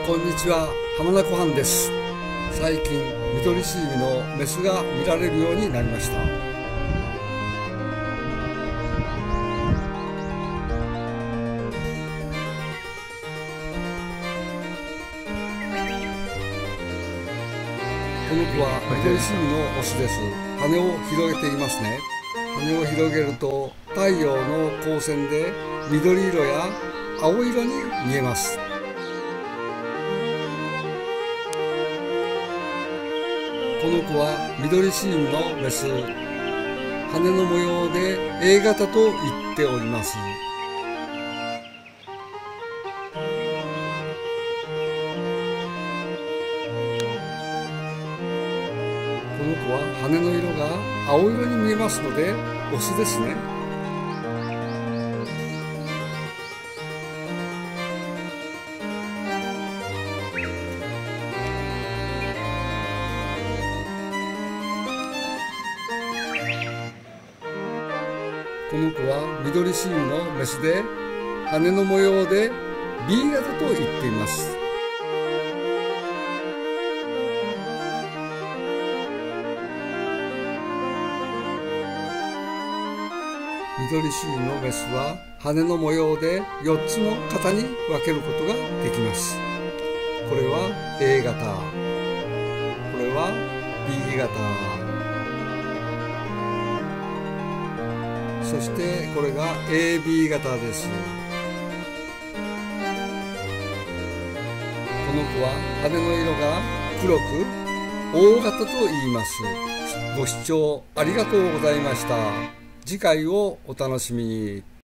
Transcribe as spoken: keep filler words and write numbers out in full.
こんにちは、浜名湖畔です。最近ミドリシイミのメスが見られるようになりました。この子はミドリシイミのオスです。羽を広げていますね。羽を広げると太陽の光線で緑色や青色に見えます。この子はミドリシイミのメス。羽の模様で エー 型と言っております。この子は羽の色が青色に見えますのでオスですね。この子はミドリシイミのメスで羽の模様で ビー 型と言っています。ミドリシイミのメスは羽の模様でよっつの型に分けることができます。これは エー 型、これは ビー 型、そしてこれが エービー 型です。この子は羽の色が黒く オー 型と言います。ご視聴ありがとうございました。次回をお楽しみに。